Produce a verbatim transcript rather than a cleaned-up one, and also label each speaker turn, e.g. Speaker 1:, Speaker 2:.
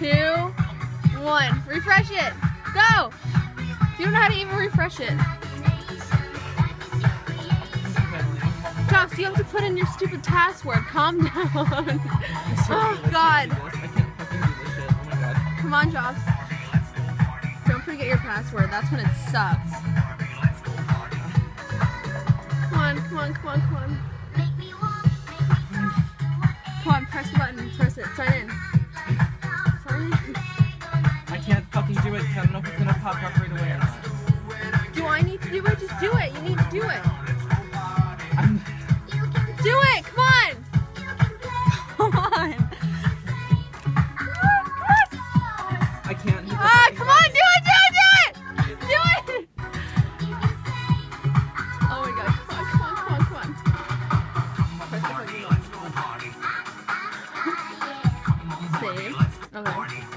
Speaker 1: two, one. Refresh it. Go. You don't know how to even refresh it. Josh, you have to put in your stupid password. Calm down. Oh, God. Come on, Josh. Don't forget your password. That's when it sucks. Come on, come on, come on, come on. Come on, press the button. Press it. Sign in. Sign in.
Speaker 2: I can't fucking do it because I don't know if it's going to pop up right away or not.
Speaker 1: Do I need to do it? Just do it. You need to do it.
Speaker 2: I'm...
Speaker 1: Do it! Come on! Come on!
Speaker 2: I can't.
Speaker 1: Ah, come on! Do it! Do it! Do it! Do it! Oh my God! Come on! Come on! Come on! Come on! Press the button. Save. Okay.